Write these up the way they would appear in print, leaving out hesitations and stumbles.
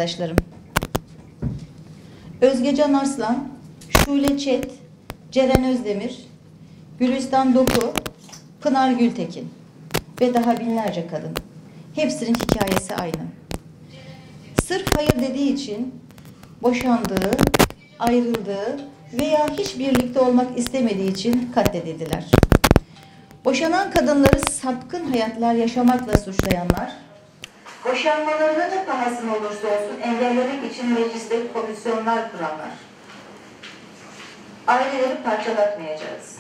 arkadaşlarım. Özgecan Arslan, Şule Çet, Ceren Özdemir, Gülistan Doku, Pınar Gültekin ve daha binlerce kadın. Hepsinin hikayesi aynı. Sırf hayır dediği için boşandığı, ayrıldığı veya hiç birlikte olmak istemediği için katledildiler. Boşanan kadınları sapkın hayatlar yaşamakla suçlayanlar, boşanmalarına da pahasına olursa olsun engellemek için mecliste komisyonlar kuranlar, aileleri parçalatmayacağız.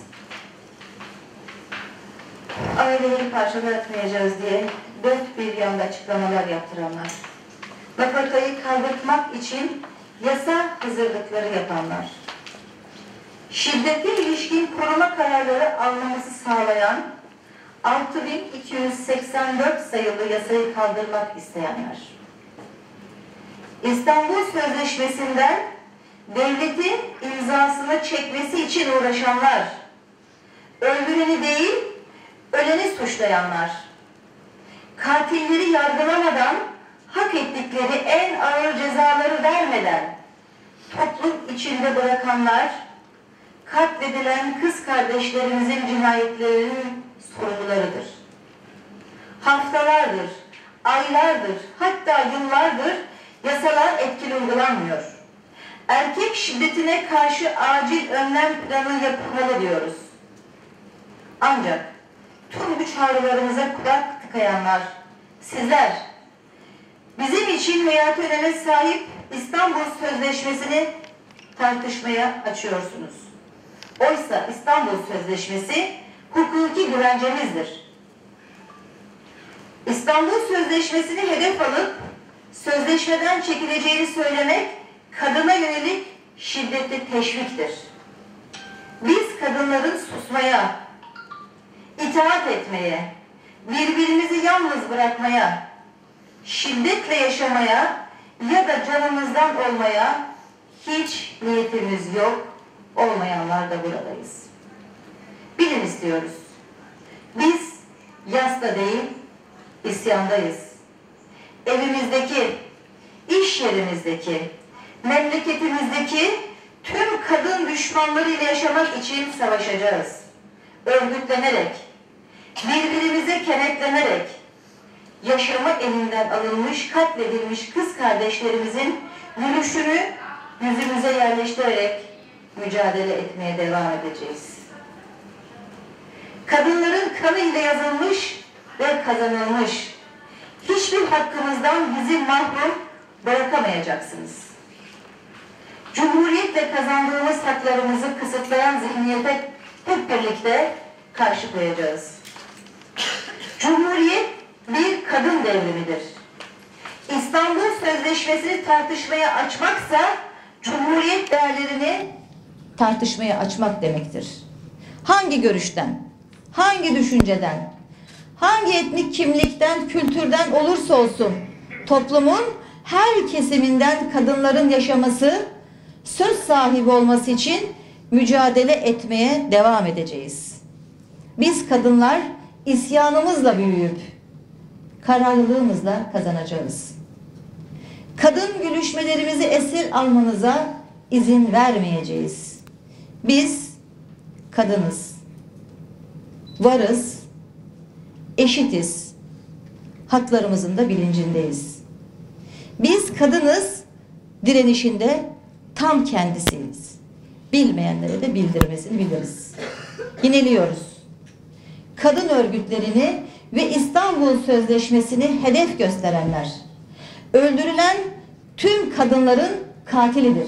Aileleri parçalatmayacağız diye dört bir yanda açıklamalar yaptıranlar, nafakayı kaldırmak için yasa hazırlıkları yapanlar, şiddetli ilişkin koruma kararları almamızı sağlayan 6284 sayılı yasayı kaldırmak isteyenler, İstanbul Sözleşmesi'nden devletin imzasını çekmesi için uğraşanlar, öldüreni değil, öleni suçlayanlar, katilleri yargılamadan hak ettikleri en ağır cezaları vermeden toplum içinde bırakanlar, katledilen kız kardeşlerimizin cinayetlerinin sorumlularıdır. Haftalardır, aylardır, hatta yıllardır yasalar etkili uygulanmıyor. Erkek şiddetine karşı acil önlem planı yapılmalı diyoruz. Ancak tüm bu çağrılarımıza kulak tıkayanlar, sizler, bizim için hayati öneme sahip İstanbul Sözleşmesi'ni tartışmaya açıyorsunuz. Oysa İstanbul Sözleşmesi hukuki güvencemizdir. İstanbul Sözleşmesi'ni hedef alıp sözleşmeden çekileceğini söylemek kadına yönelik şiddetli teşviktir. Biz kadınların susmaya, itaat etmeye, birbirimizi yalnız bırakmaya, şiddetle yaşamaya ya da canımızdan olmaya hiç niyetimiz yok, olmayanlar da buradayız. Bilin istiyoruz. Biz yasta değil, isyandayız. Evimizdeki, iş yerimizdeki, memleketimizdeki tüm kadın düşmanlarıyla yaşamak için savaşacağız. Örgütlenerek, birbirimize kenetlenerek, yaşamı elinden alınmış, katledilmiş kız kardeşlerimizin gülüşünü yüzümüze yerleştirerek mücadele etmeye devam edeceğiz. Kadınların kanı ile yazılmış ve kazanılmış hiçbir hakkımızdan bizi mahrum bırakamayacaksınız. Cumhuriyetle kazandığımız haklarımızı kısıtlayan zihniyete hep birlikte karşı koyacağız. Cumhuriyet bir kadın devrimidir. İstanbul Sözleşmesi'ni tartışmaya açmaksa Cumhuriyet değerlerini tartışmaya açmak demektir. Hangi görüşten, hangi düşünceden, hangi etnik kimlikten, kültürden olursa olsun toplumun her kesiminden kadınların yaşaması, söz sahibi olması için mücadele etmeye devam edeceğiz. Biz kadınlar isyanımızla büyüyüp kararlılığımızla kazanacağız. Kadın gülüşmelerimizi esir almanıza izin vermeyeceğiz. Biz kadınız, varız, eşitiz, haklarımızın da bilincindeyiz. Biz kadınız, direnişinde tam kendisiyiz. Bilmeyenlere de bildirmesini biliriz. Yineliyoruz. Kadın örgütlerini ve İstanbul Sözleşmesi'ni hedef gösterenler, öldürülen tüm kadınların katilidir.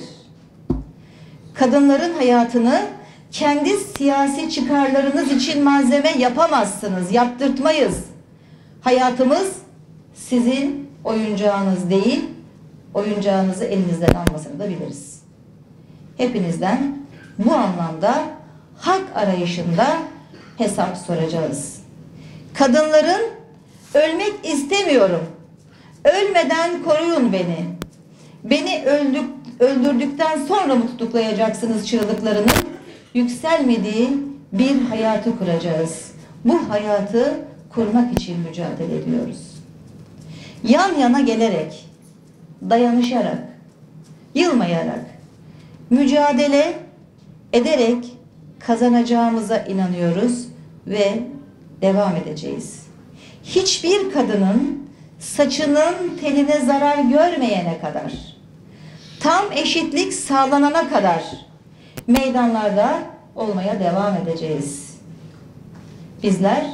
Kadınların hayatını kendi siyasi çıkarlarınız için malzeme yapamazsınız, yaptırtmayız. Hayatımız sizin oyuncağınız değil, oyuncağınızı elinizden almasını da biliriz. Hepinizden bu anlamda hak arayışında hesap soracağız. Kadınların ölmek istemiyorum, ölmeden koruyun beni, beni öldürdükten sonra mı tutuklayacaksınız çığlıklarının yükselmediği bir hayatı kuracağız. Bu hayatı kurmak için mücadele ediyoruz. Yan yana gelerek, dayanışarak, yılmayarak, mücadele ederek kazanacağımıza inanıyoruz ve devam edeceğiz. Hiçbir kadının saçının teline zarar görmeyene kadar, tam eşitlik sağlanana kadar meydanlarda olmaya devam edeceğiz. Bizler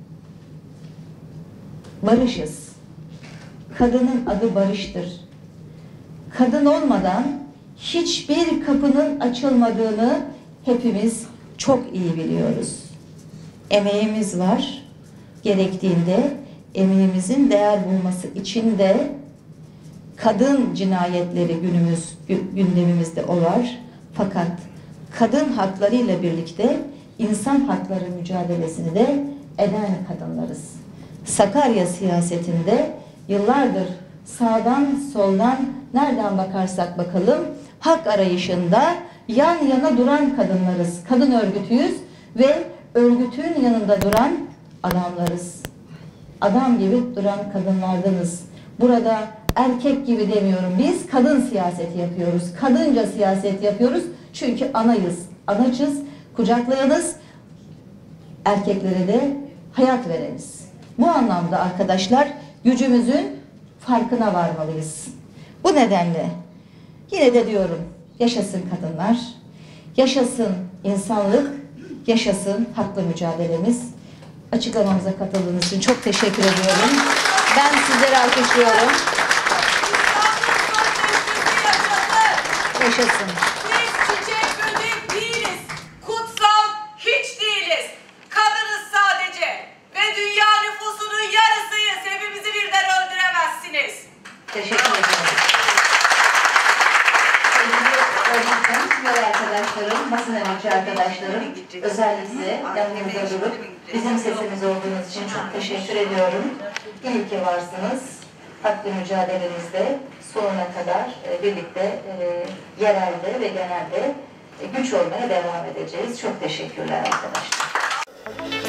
barışız. Kadının adı barıştır. Kadın olmadan hiçbir kapının açılmadığını hepimiz çok iyi biliyoruz. Emeğimiz var. Gerektiğinde emeğimizin değer bulması için de kadın cinayetleri gündemimizde o var. Fakat kadın haklarıyla birlikte insan hakları mücadelesini de eden kadınlarız. Sakarya siyasetinde yıllardır sağdan soldan nereden bakarsak bakalım hak arayışında yan yana duran kadınlarız. Kadın örgütüyüz ve örgütün yanında duran adamlarız. Adam gibi duran kadınlardanız. Burada erkek gibi demiyorum. Biz kadın siyaseti yapıyoruz. Kadınca siyaset yapıyoruz. Çünkü anayız. Anacız, kucaklayanız, erkeklere de hayat vereniz. Bu anlamda arkadaşlar gücümüzün farkına varmalıyız. Bu nedenle yine de diyorum yaşasın kadınlar, yaşasın insanlık, yaşasın haklı mücadelemiz. Açıklamamıza katıldığınız için çok teşekkür ediyorum. Ben sizleri alkışlıyorum. Yaşasın. Biz çiçek böcek değiliz. Kutsal hiç değiliz. Kadınız sadece. Ve dünya nüfusunun yarısıyız. Hepimizi birden öldüremezsiniz. Teşekkür ederim. Sevgili arkadaşlarım, basın emekçi arkadaşlarım, özellikle yanımızda durup bizim sesimiz olduğunuz için çok teşekkür ediyorum. İyi ki varsınız. Haklı mücadelenizde sonuna kadar birlikte yerelde ve genelde güç olmaya devam edeceğiz. Çok teşekkürler arkadaşlar.